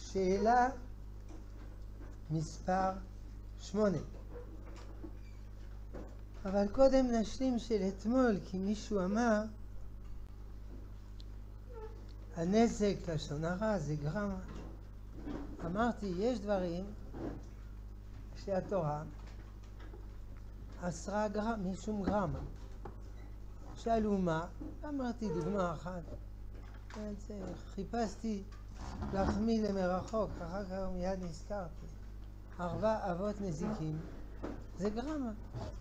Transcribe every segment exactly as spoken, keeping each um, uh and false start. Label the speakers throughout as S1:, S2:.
S1: שאלה מספר שמונה. אבל קודם נשלים של אתמול, כי מישהו אמר הנזק לשון הרע זה גרמה. אמרתי, יש דברים שהתורה אסרה גרם, משום גרמה. שאלו מה? אמרתי דוגמה אחת. חיפשתי להחמיא למרחוק, אחר כך מיד נזכרתי. ארבע אבות נזיקים זה גרמה.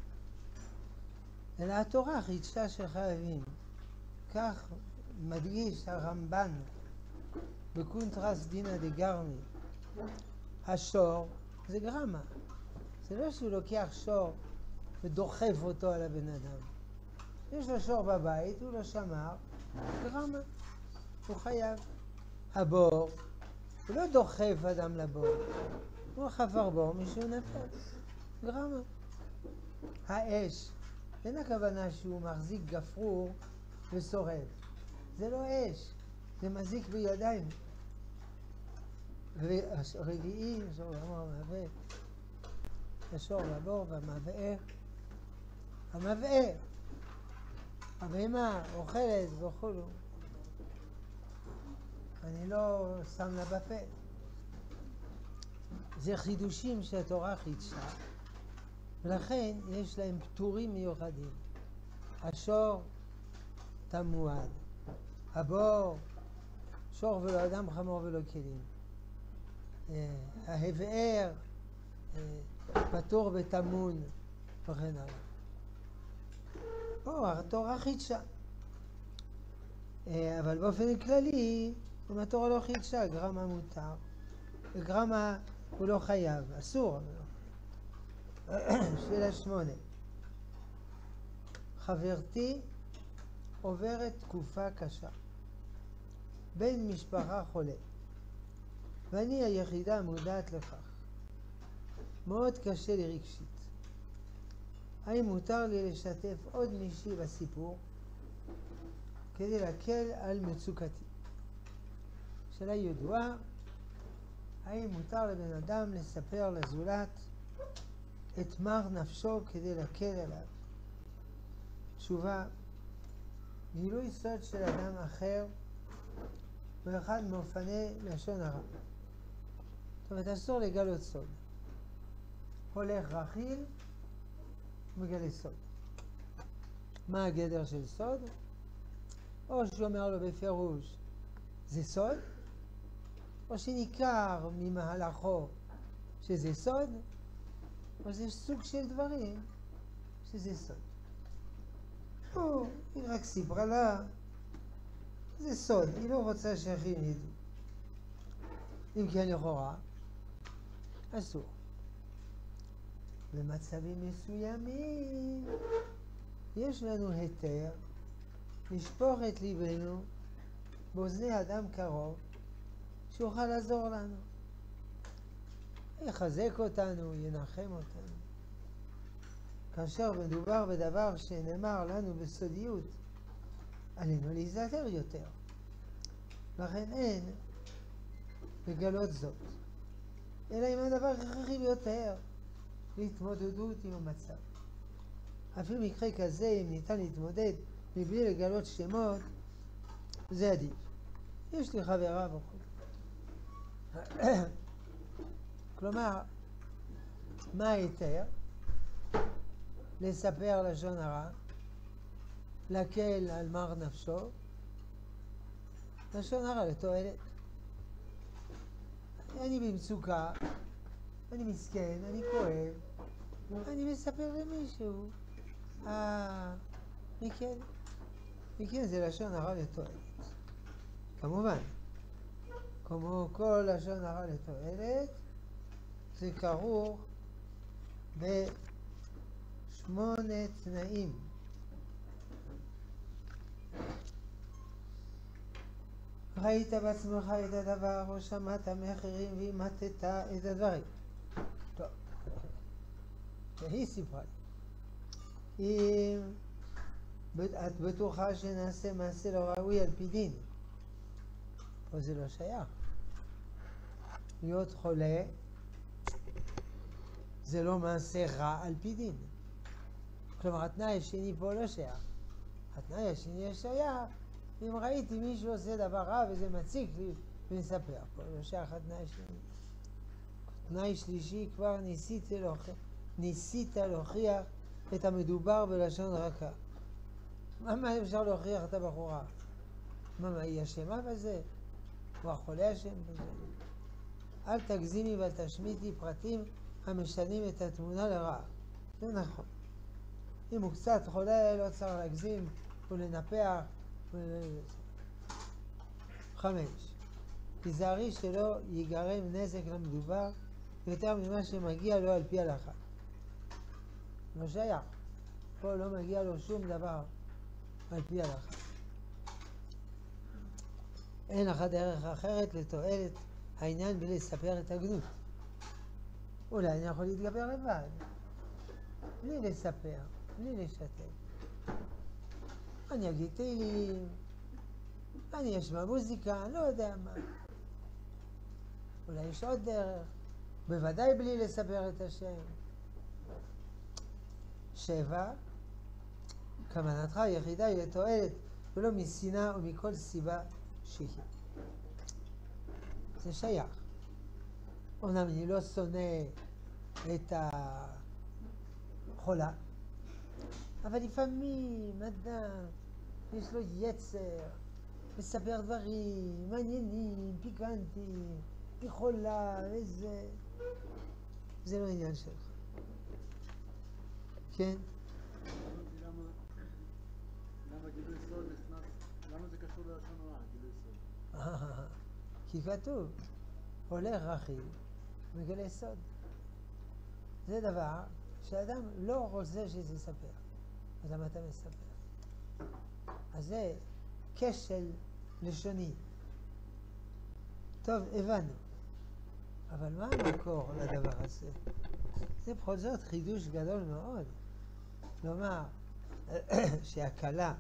S1: אלא התורה חידשה שחייבים. כך מדגיש הרמב"ן בקונטרס דינא דגרמי. השור זה גרמה. זה לא שהוא לוקח שור ודוחף אותו על הבן אדם. יש לו שור בבית, הוא לא שמר, גרמה. הוא חייב. הבור, הוא לא דוחף אדם לבור. הוא חפר בור, מישהו נפל. גרמה. האש, אין הכוונה שהוא מחזיק גפרור ושורף. זה לא אש, זה מזיק בידיים. רביעי, שור אמר מהווה, השור לבור והמבאר. המבאר, הבהמה אוכלת וכולו. אני לא שם לה בפה. זה חידושים שהתורה חידשה, ולכן יש להם פטורים מיוחדים. השור תמועד, הבור שור ולא אדם, חמור ולא כלים. ההבאר פטור בתמון וכן הלאה. פה התורה חידשה, אבל באופן כללי אם התורה לא חידשה, גרמה מותר, גרמה הוא לא חייב, אסור. שאלה שמונה. חברתי עוברת תקופה קשה, בן משפחה חולה, ואני היחידה מודעת לכך. מאוד קשה לי רגשית. האם מותר לי לשתף עוד מישהי בסיפור כדי להקל על מצוקתי? שאלה ידועה, האם מותר לבן אדם לספר לזולת את מר נפשו כדי להקל עליו? תשובה, גילוי סוד של אדם אחר הוא אחד מאופני לשון הרע. זאת אומרת, אסור לגלות סוד. הולך רכיל, מגלה סוד. מה הגדר של סוד? או שאומר לו בפירוש, זה סוד, או שניכר ממהלכו שזה סוד, או זה סוג של דברים שזה סוד. או היא רק סיפרה לה, זה סוד, היא לא רוצה שאחרים ידעו. אם כן לכאורה, אסור. במצבים מסוימים יש לנו היתר לשפוך את ליבנו באוזני אדם קרוב שיוכל לעזור לנו, יחזק אותנו, ינחם אותנו. כאשר מדובר בדבר שנאמר לנו בסודיות, עלינו להיזהר יותר. לכן אין לגלות זאת, אלא אם הדבר הכרחי ביותר להתמודדות עם המצב. אפילו מקרה כזה, אם ניתן להתמודד מבלי לגלות שמות, זה עדיף. יש לי חברה וכו'. כלומר, מה היתר? לספר לשון הרע, להקל על מר נפשו, לשון הרע לתועלת. אני במצוקה, אני מסכן, אני כואב, אני מספר למישהו, אה, מכן, מכן זה לשון הרע לתועלת. כמובן, כמו כל לשון הרע לתועלת, זה כרוך בשמונה תנאים. ראית בעצמך את הדבר או שמעת מאחרים ואימתת את הדברים. טוב, והיא סיפרה לי. אם את בטוחה שנעשה מעשה לא ראוי על פי דין, פה זה לא שייך. להיות חולה זה לא מעשה רע על פי דין. כלומר, התנאי השני פה לא שייך. התנאי השני שייך, אם ראיתי מישהו עושה דבר רע וזה מציק לי, ונספר פה, לא שייך התנאי השני. תנאי שלישי, כבר ניסית להוכיח, ניסית להוכיח את המדובר בלשון רכה. מה, מה אפשר להוכיח את הבחורה? מה, מה, היא אשמה בזה? הוא החולה אשם בזה? אל תגזימי ואל תשמיטי פרטים המשנים את התמונה לרעה. זה נכון. אם הוא קצת חולה, לא צריך להגזים ולנפח. חמש. תיזהרי שלא ייגרם נזק למדובר יותר ממה שמגיע לו על פי הלכה. לא שייך. פה לא מגיע לו שום דבר על פי הלכה. אין לך דרך אחרת לתועלת העניין בלספר את הגנות. אולי אני יכול להתגבר לבד, בלי לספר, בלי לשתף. אני אגיד תהילים, אני אשמע מוזיקה, אני לא יודע מה. אולי יש עוד דרך, בוודאי בלי לספר את השם. שבע, כוונתך היחידה היא לתועלת ולא משנאה או מכל סיבה שהיא. זה שייך. אומנם אני לא שונא את החולה, אבל לפעמים אדם יש לו יצר, מספר דברים מעניינים, פיקנטיים, היא חולה, וזה... זה לא עניין שלך. כן?
S2: למה, למה גילוי סוד נכנס, למה זה קשור ללשון רע, גילוי סוד?
S1: כי כתוב, הולך רכיל, מגלה סוד. זה דבר שאדם לא רוצה שזה יספר. אז למה אתה מספר? אז זה כשל לשוני. טוב, הבנו. אבל מה המקור לדבר הזה? זה בכל זאת חידוש גדול מאוד. כלומר, שהקלה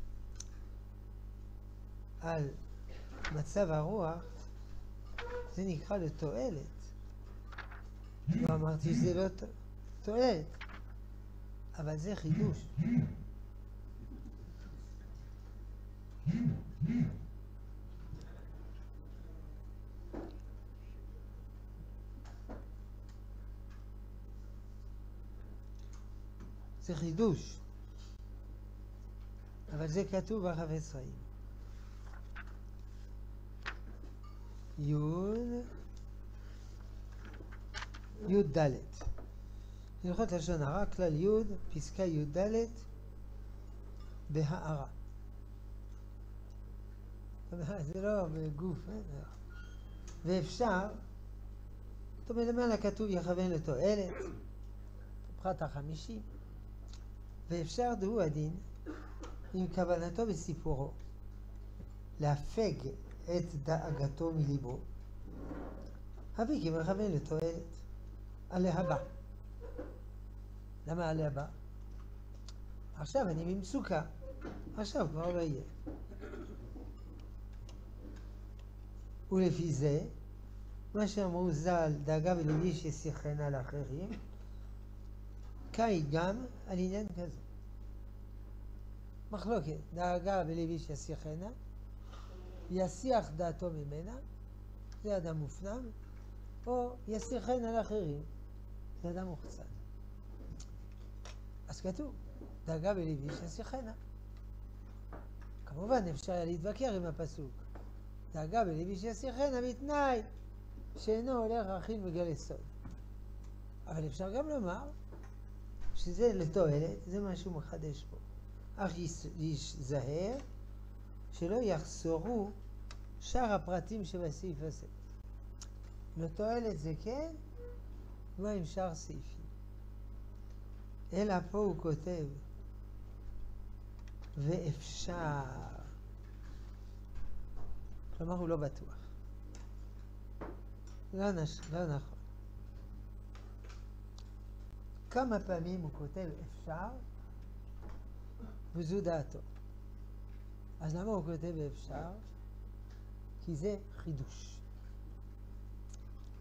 S1: על מצב הרוח, זה נקרא לתועלת. לא אמרתי שזה לא תועלת, אבל זה חידוש. זה חידוש, אבל זה כתוב בחפץ חיים. יוד יוד ד' הלכות לשון הרע, כלל יוד, פסקה יוד ד' בהערה. זה לא בגוף, ואפשר, זאת אומרת, למעלה כתוב יכוון לתועלת, פרט החמישי, ואפשר דהו הדין עם כוונתו בסיפורו להפג את דאגתו מליבו, הביא כמכוון לתועלת על להבא. למה על להבא? עכשיו אני במצוקה, עכשיו כבר לא יהיה. ולפי זה, מה שאמרו ז"ל, דאגה בליבי ששיחנה לאחרים, קאי גם על עניין כזה. מחלוקת, דאגה בליבי ששיחנה, יסיח דעתו ממנה, זה אדם מופנם, או יסיחן על אחרים, זה אדם מוחצן. אז כתוב, דאגה בליבי ששיחנה. כמובן אפשר היה להתווכח עם הפסוק. דאגה בליבי ששיחנה בתנאי שאינו הולך רכיל מגלה סוד. אבל אפשר גם לומר שזה לתועלת, זה משהו מחדש פה. אך ייזהר שלא יחסרו שאר הפרטים שבסעיף הזה. לתועלת זה כן, מה עם שאר סעיפים? אלא פה הוא כותב, ואפשר. כלומר הוא לא בטוח. לא, נש... לא נכון. כמה פעמים הוא כותב אפשר, וזו דעתו. אז למה הוא כותב אפשר? כי זה חידוש.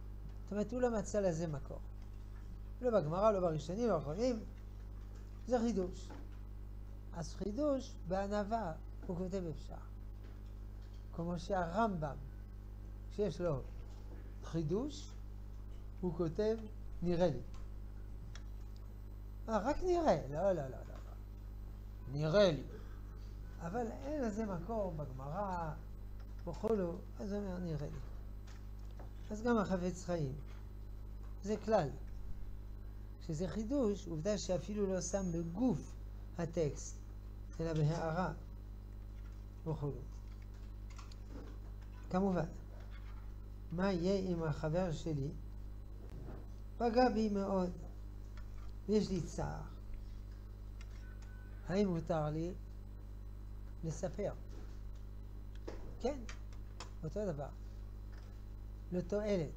S1: זאת אומרת, הוא לא מצא לזה מקור. לא בגמרא, לא בראשונים, לא באחרונים. זה חידוש. אז חידוש בענווה הוא כותב אפשר. כמו שהרמב"ם, שיש לו חידוש, הוא כותב נראה לי. אה, רק נראה. לא, לא, לא, לא. נראה לי. אבל אין לזה מקור בגמרא, וכולו, אז הוא אומר נראה לי. אז גם החפץ חיים. זה כלל. כשזה חידוש, עובדה שאפילו לא שם בגוף הטקסט, אלא בהערה, וכולו. כמובן, מה יהיה אם החבר שלי פגע בי מאוד, ויש לי צער? האם מותר לי לספר? כן, אותו דבר. לתועלת.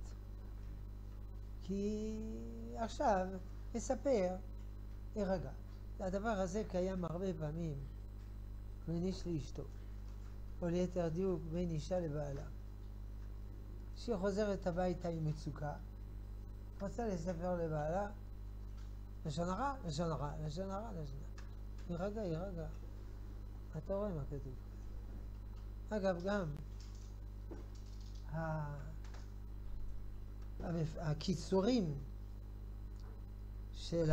S1: כי עכשיו לספר, הרגע. הדבר הזה קיים הרבה פעמים בין איש לאשתו, או ליתר דיוק בין אישה לבעלה. שהיא חוזרת הביתה עם מצוקה, רוצה לספר לבעלה, לשון הרע, לשון הרע, לשון הרע, לשון הרע. ירגע, ירגע. אתה רואה מה כתוב. אגב, גם הקיצורים של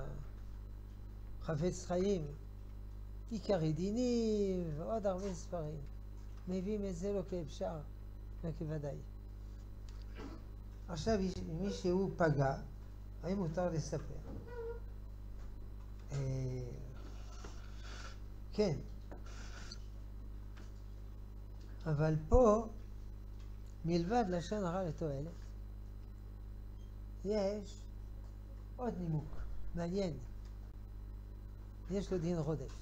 S1: החפץ חיים, עיקרי דינים ועוד הרבה ספרים, מביאים את זה לא כאפשר, לא כוודאי. עכשיו, מי שהוא פגע, האם מותר לספר? אה, כן. אבל פה, מלבד לשון הרע לתועלת, יש עוד נימוק מעניין. יש לו דין רודף.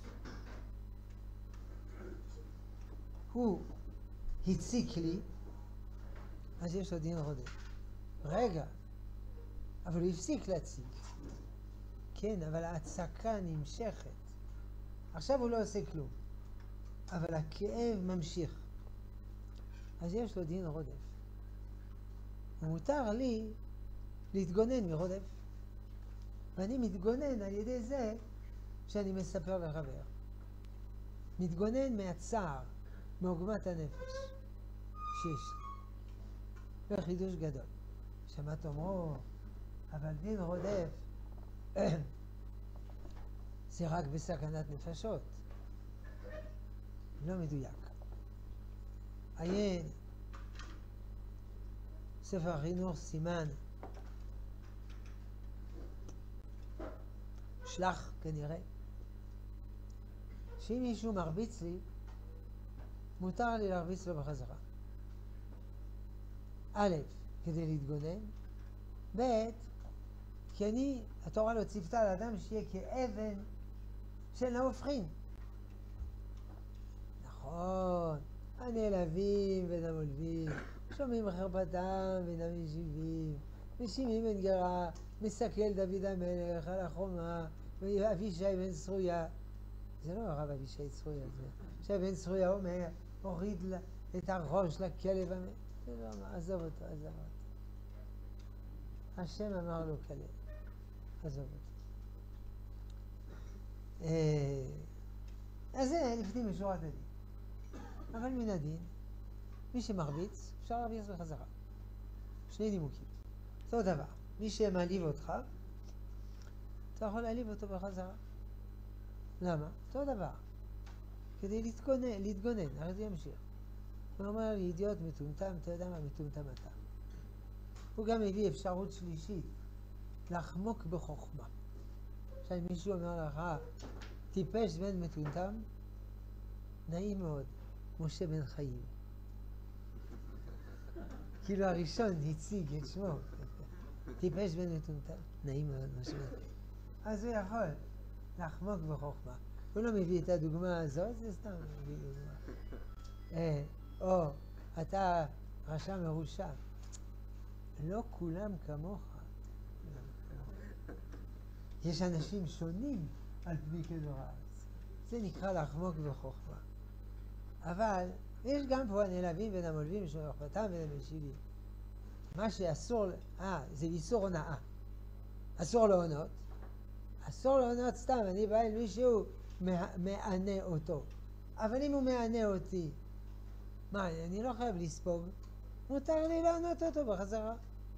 S1: הוא הציק לי, אז יש לו דין רודף. רגע, אבל הוא הפסיק להציק. כן, אבל ההצקה נמשכת. עכשיו הוא לא עושה כלום, אבל הכאב ממשיך. אז יש לו דין רודף. ומותר לי להתגונן מרודף. ואני מתגונן על ידי זה שאני מספר לחבר. מתגונן מהצער, מעוגמת הנפש שיש לי. זה חידוש גדול. שמעת אומרו, אבל דין רודף זה רק בסכנת נפשות. לא מדויק. עיין ספר החינוך סימן שלח כנראה, שאם מישהו מרביץ לי, מותר לי להרביץ לו בחזרה. א', כדי להתגונן, ב', כי אני, התורה לא ציוותה לאדם שיהיה כאבן שאינה הופכין. נכון, הנעלבים ואינם עולבים, שומעים חרפתם ואינם משיבים, משימים בן גרה, מסתכל דוד המלך על החומה, ואבישי בן צרויה. זה לא הרב אבישי צרויה, זה אבישי בן צרויה אומר, הוריד את הראש לכלב המלך. זה לא אמר, עזוב אותו, עזוב אותו. השם אמר לו כלב, עזוב אותו. אז זה לפנים משורת הדין. אבל מן הדין, מי שמרביץ, אפשר להרביץ בחזרה. שני נימוקים. אותו דבר, מי שמעליב אותך, אתה יכול להעליב אותו בחזרה. למה? אותו דבר. כדי להתגונן, להתגונן, הרי זה ימשיך. הוא אומר לי, אידיוט מטומטם, אתה יודע מה מטומטם אתה. הוא גם הביא אפשרות שלישית, לחמוק בחוכמה. עכשיו מישהו אומר לך, טיפש בן מטומטם, נעים מאוד, משה בן חיים. כאילו הראשון הציג את שמו. טיפש בן מטומטם, נעים מאוד, משה בן חיים. אז הוא יכול לחמוק בחוכמה. הוא לא מביא את הדוגמה הזאת, זה סתם מביא דוגמה. אה, או, אתה רשע מרושע. לא כולם כמוך. יש אנשים שונים על פני כדור הארץ. זה נקרא לחמוק בחוכמה. אבל יש גם פה הנעלבים והמולבים שמחבטם והמשיבים. מה שאסור, אה, זה איסור הונאה. אסור להונות. אסור להונות סתם, אני בא אל מישהו, מענה אותו. אבל אם הוא מענה אותי, מה, אני לא חייב לספוג. מותר לי לענות אותו בחזרה.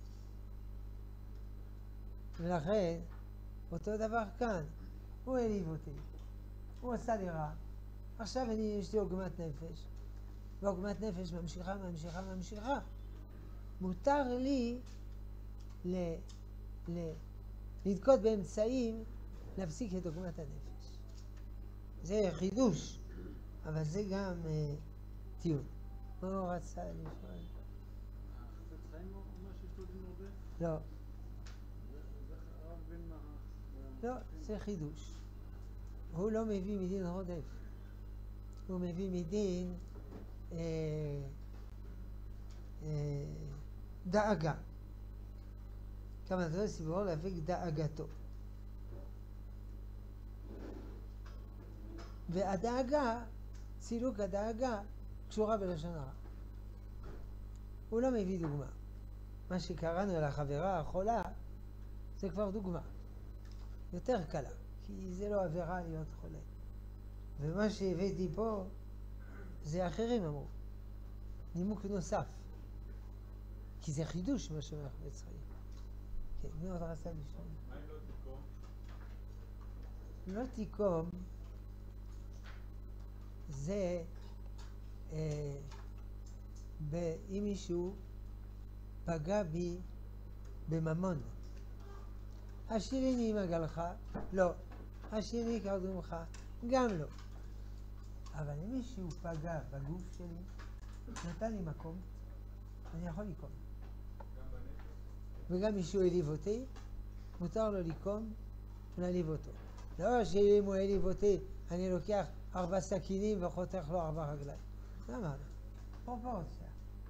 S1: ולכן, אותו דבר כאן. הוא העליב אותי. הוא עשה לי רע. עכשיו אני, יש לי עוגמת נפש. ועוגמת נפש ממשיכה, ממשיכה, ממשיכה. מותר לי ל, ל, לדקות באמצעים להפסיק את עוגמת הנפש. זה חידוש, אבל זה גם uh, טיעון. מה הוא רצה לשאול?
S2: החפץ חיים אומר שיש לו דין הרבה?
S1: לא.
S2: זה הרב בן מה...
S1: לא, זה חידוש. הוא לא מביא מדין רודף. הוא מביא מדין אה, אה, דאגה. כמה זה סיבור להפיק דאגתו. והדאגה, סילוק הדאגה, קשורה בלשון הרע. הוא לא מביא דוגמה. מה שקראנו על החברה החולה, זה כבר דוגמה. יותר קלה, כי זה לא עבירה להיות חולה. ומה שהבאתי פה, זה אחרים אמרו. נימוק נוסף. כי זה חידוש מה שאומר חפץ חיים. כן, מי עוד רצה לשאול?
S2: מה אם לא תיקום?
S1: לא תיקום, זה אה, ב- אם מישהו פגע בי בממון. השיליני מגלך, לא. השיליני קרדומך, גם לא. אבל אם מישהו פגע בגוף שלי, נתן לי מקום, אני יכול לקום.
S2: גם בנפש?
S1: וגם מישהו העליב אותי, מותר לו לקום ולהעליב אותו. לא שאם הוא העליב אותי, אני לוקח ארבע סכינים וחותך לו ארבע רגליים. למה? פרופורציה.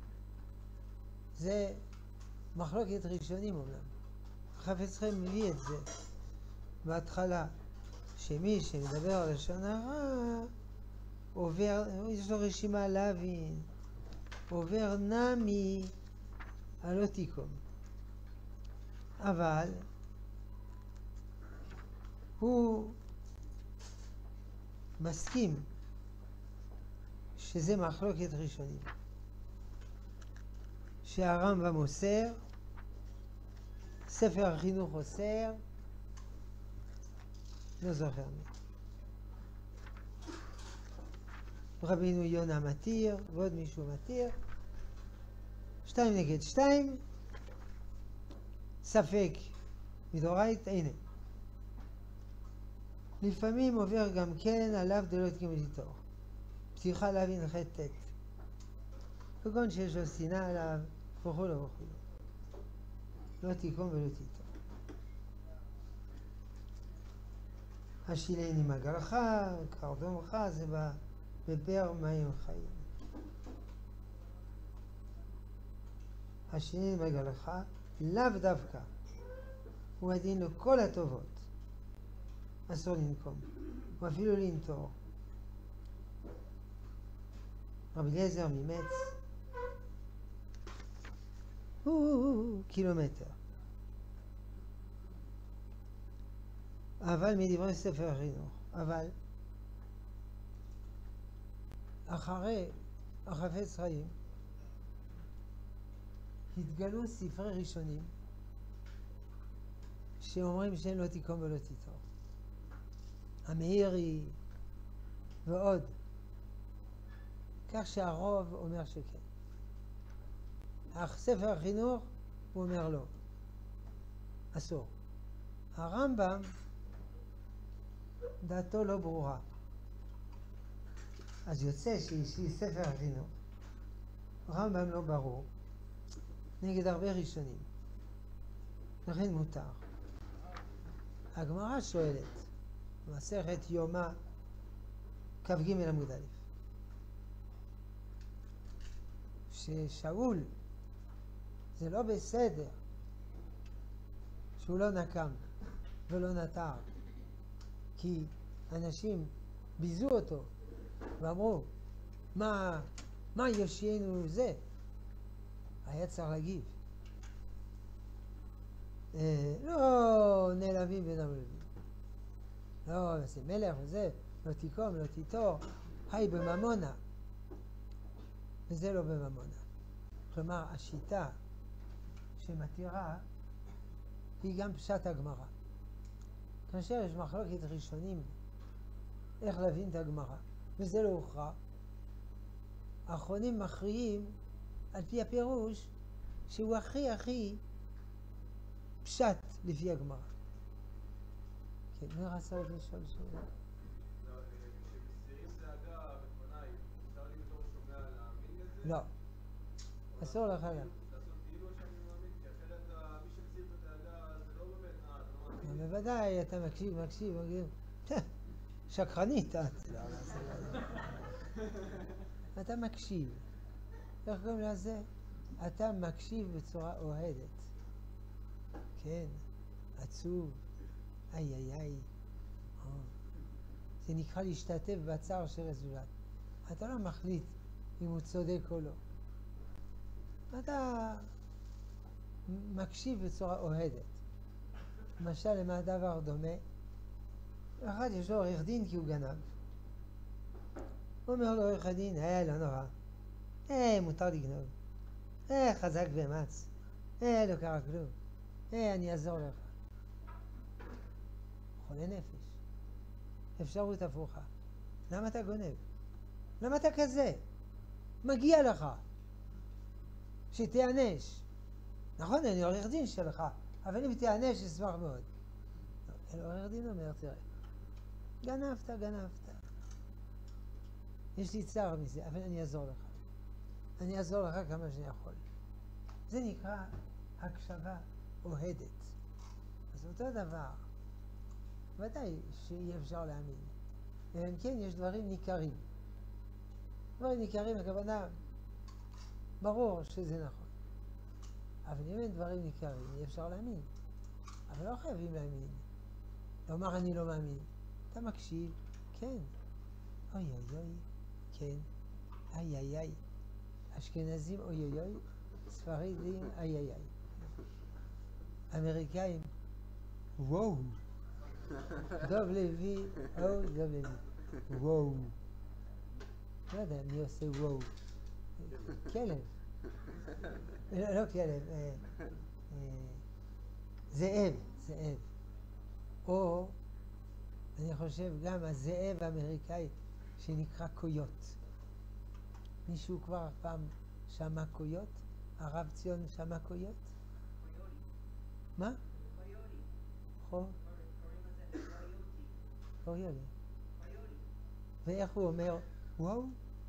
S1: זה מחלוקת ראשונים אומנם. החפץ חיים מביא את זה בהתחלה, שמי שמדבר על לשון הרע, עובר, יש לו רשימה להבין, עובר נמי הלא תיקום. אבל הוא מסכים שזה מחלוקת ראשונים. שהרמב"ם אוסר, ספר החינוך אוסר, לא זוכר מי. רבינו יונה מתיר, ועוד מישהו מתיר. שתיים נגד שתיים, ספק מדאורייתא, הנה. לפעמים עובר גם כן עליו דלא תיקום ליטור. פתיחה להבין ח' ט'. כגון שיש לו שנאה עליו, וכו' וכו'. לא תיקום ולא תיטור. השיליני מגלך, קרדומך, זה בבאר מים חיים. השיליני מגלך, לאו דווקא. הוא הדין לו כל הטובות. אסור לנקום, או אפילו לנטור. רבי אליעזר ממץ, הוא קילומטר. אבל מדברי ספר החינוך, אבל אחרי החפץ חיים התגלו ספרי ראשונים שאומרים שאין לא תיקום ולא תיטור. המאירי ועוד, כך שהרוב אומר שכן. אך ספר החינוך הוא אומר לא, אסור. הרמב"ם דעתו לא ברורה, אז יוצא שהיא ספר החינוך, הרמב"ם לא ברור נגד הרבה ראשונים, לכן מותר. הגמרא שואלת מסכת יומא כ"ג עמוד א', ששאול זה לא בסדר שהוא לא נקם ולא נטר, כי אנשים ביזו אותו ואמרו מה, מה יושיענו זה? היה צריך להגיב, אה, לא נעלבים ונמלבים. לא, זה מלך וזה, לא תיקום, לא תיטור, היי בממונה. וזה לא בממונה. כלומר, השיטה שמתירה היא גם פשט הגמרא. כאשר יש מחלוקת ראשונים איך להבין את הגמרא, וזה לא הוכרע, האחרונים מכריעים על פי הפירוש שהוא הכי הכי פשט לפי הגמרא. כן, מי רצה עוד לשאול שאלה?
S3: כשמסירים דאגה בפניי, אפשר לי בתור שומע להאמין לזה?
S1: לא, אסור לך לה.
S3: לעשות כאילו שאני מאמין, כי אחרת מי שמסיר את הדאגה זה לא באמת, אה, אתה לא מאמין?
S1: בוודאי, אתה מקשיב, מקשיב, מקשיב. שקרנית את. אתה מקשיב. איך קוראים לזה? אתה מקשיב בצורה אוהדת. כן, עצוב. איי איי איי. זה נקרא להשתתף בצער של הזולת. אתה לא מחליט אם הוא צודק או לא. אתה מקשיב בצורה אוהדת. למשל, למה הדבר דומה? אחד יש לו עורך דין כי הוא גנב. הוא אומר לו עורך הדין, אה, לא נורא. אה, מותר לגנוב. אה, חזק ואמץ. אה, לא קרה כלום. אה, אני אעזור לך. חולה נפש. אפשרות הפוכה. למה אתה גונב? למה אתה כזה? מגיע לך שתיענש. נכון, אני עורך דין שלך, אבל אם תיענש, אשמח מאוד. אלא עורך דין אומר, תראה, גנבת, גנבת. יש לי צער מזה, אבל אני אעזור לך. אני אעזור לך כמה שאני יכול. זה נקרא הקשבה אוהדת. אז אותו דבר, ודאי שאי אפשר להאמין. אלא אם כן יש דברים ניכרים. דברים ניכרים, הכוונה, ברור שזה נכון. אבל אם אין דברים ניכרים, אי אפשר להאמין. אבל לא חייבים להאמין. לומר אני לא מאמין. אתה מקשיב, כן. אוי אוי אוי, כן. איי איי איי. אשכנזים אוי אוי אוי, ספרדים איי איי איי. אמריקאים, וואו. דוב לוי, או דוב לוי. וואו. לא יודע מי עושה וואו. כלב. לא, לא כלב. אה, אה, זאב, זאב. או, אני חושב גם הזאב האמריקאי שנקרא קויוט. מישהו כבר פעם שמע קויוט? הרב ציון שמע קויוט?
S4: קויולי.
S1: מה?
S4: קויולי.
S1: חו?
S4: קוראים לזה קויוטי.
S1: קויולי.
S4: קויולי.
S1: ואיך הוא אומר? וואו?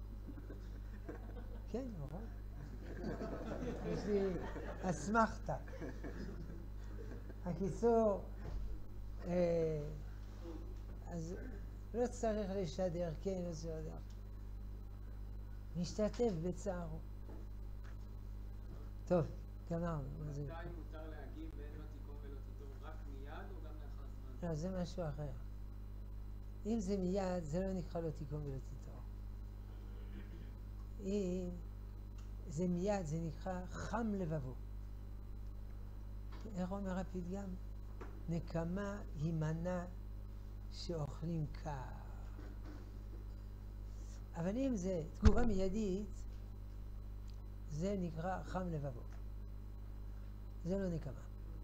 S1: כן, נכון. יש לי אסמכתה. הקיצור, אה, אז לא צריך לשדר, כן, לא צריך לשדר. משתתף בצערו. טוב, גמרנו.
S3: מתי מותר להגיב ואין לו תיקום ולא תיטור רק מיד או גם לאחר זמן?
S1: לא, זה משהו אחר. אם זה מיד, זה לא נקרא לו תיקום ולא תיטור. אם זה מיד, זה נקרא חם לבבו. איך אומר הפתגם? נקמה היא מנה שאוכלים קר. אבל אם זה תגובה מיידית, זה נקרא חם לבבו. זה לא נקמה.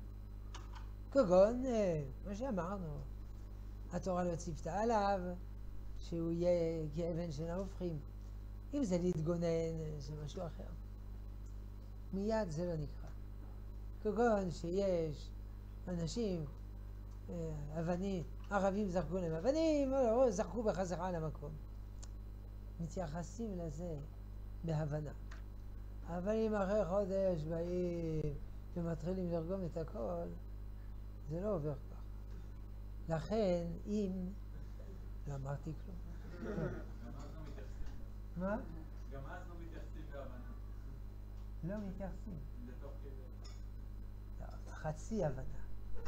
S1: כגון, מה שאמרנו, התורה לא ציוותה עליו, שהוא יהיה כאבן שאינה הופכים. אם זה להתגונן, זה משהו אחר. מיד זה לא נקרא. כגון שיש אנשים, אבנים, ערבים זרקו להם אבנים, או זרקו בחזרה למקום. מתייחסים לזה בהבנה. אבל אם אחרי חודש באים ומתחילים לרגום את הכל, זה לא עובר כך. לכן, אם... לא אמרתי כלום.
S3: גם אז לא מתייחסים.
S1: מה?
S3: גם אז לא מתייחסים בהבנה.
S1: לא מתייחסים.
S3: זה תוך כדי.
S1: לא, חצי הבנה.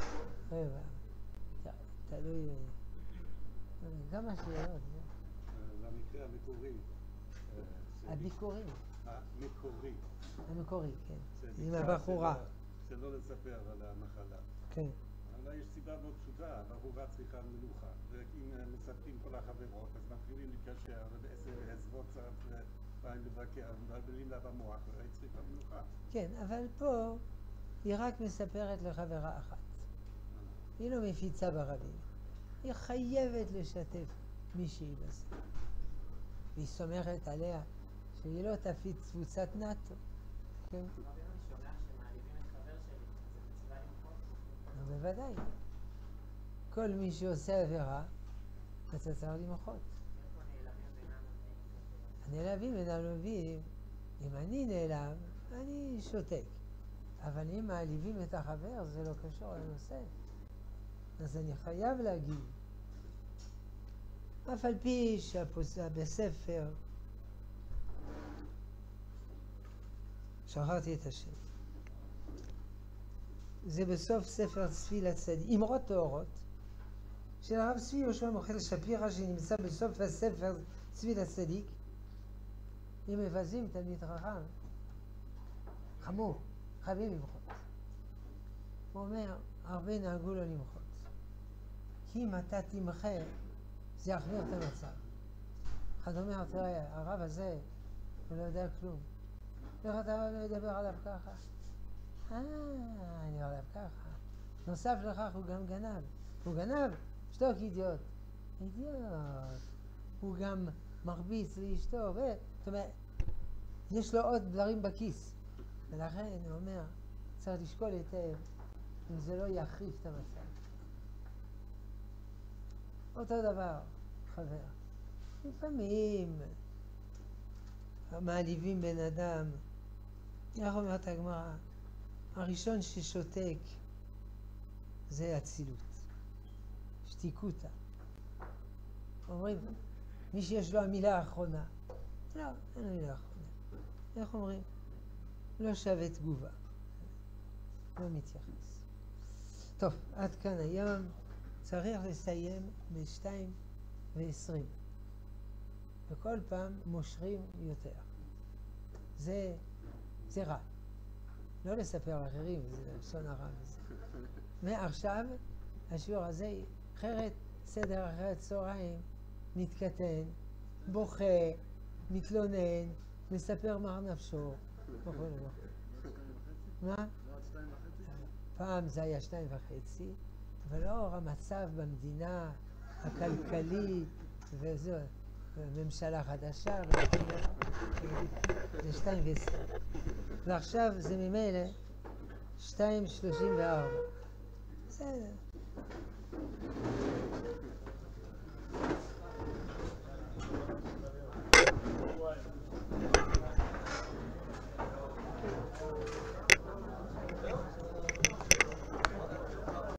S1: תלוי... גם השאלות.
S2: זה המקרה המקורי.
S1: הביקורים.
S2: המקורי.
S1: המקורי, כן. עם
S2: זה
S1: הבחורה.
S5: שלא לספר על המחלה.
S1: כן.
S5: אבל יש סיבה מאוד פשוטה, הבחור רץ צריכה מנוחה. ואם מספרים כל החברות, אז מתחילים להתקשר, ולעזבות קצת, באים לבקר, מבלבלים לה במוח, והיא צריכה מנוחה.
S1: כן, אבל פה היא רק מספרת לחברה אחת. היא לא מפיצה ברבים. היא חייבת לשתף מישהי בזה. והיא סומכת עליה שהיא לא תפיץ קבוצת נאט"ו. כן?
S4: רבים אני שומע שמעליבים את חבר שלי, אז זה מצווה למחות.
S1: נו, בוודאי. כל מי שעושה עבירה, אתה צריך למחות.
S4: איפה נעלבים בינם לבין?
S1: הנעלבים אינם לווים. אם אני נעלב, אני שותק. אבל אם מעליבים את החבר, זה לא קשור לנושא. אז אני חייב להגיב. אף על פי שבספר, שכחתי את השם. זה בסוף ספר צבי לצדיק, אמרות טהורות, של הרב צבי יהושע מויחל שפירא, שנמצא בסוף הספר צבי לצדיק. אם מבזים תלמיד חכם, חמור, חייבים למחות. הוא אומר, הרבה נהגו לו למחות. כי אם אתה תמחה, זה יחמיר את המצב. אחד אומר, תראה, הרב הזה, הוא לא יודע כלום. איך אתה לא ידבר עליו ככה? אה, אני אומר עליו ככה. נוסף לכך הוא גם גנב. הוא גנב? שתוק אידיוט. אידיוט. הוא גם מרביץ לאשתו. ו... זאת אומרת, יש לו עוד דברים בכיס. ולכן הוא אומר, צריך לשקול היטב אם זה לא יחריף את המצב. אותו דבר, חבר. לפעמים מעליבים בן אדם. איך אומרת הגמרא? הראשון ששותק זה אצילות. שתיקותא. אומרים, מי שיש לו המילה האחרונה. לא, אין לו מילה האחרונה. איך אומרים? לא שווה תגובה. לא מתייחס. טוב, עד כאן היום. צריך לסיים בשתיים ועשרים. וכל פעם מושכים יותר. זה, זה רע. לא לספר אחרים, זה לשון הרע וזה. מעכשיו, השיעור הזה, אחרת, סדר אחרי הצהריים, מתקטן, בוכה, מתלונן, מספר מר נפשו, וכו' וכו'. מה? פעם זה היה שתיים וחצי, ולאור המצב במדינה הכלכלית וזו, ממשלה חדשה, זה שתיים ועשרים. ועכשיו זה ממילא שתיים שלושים וארבע. בסדר. Thank you.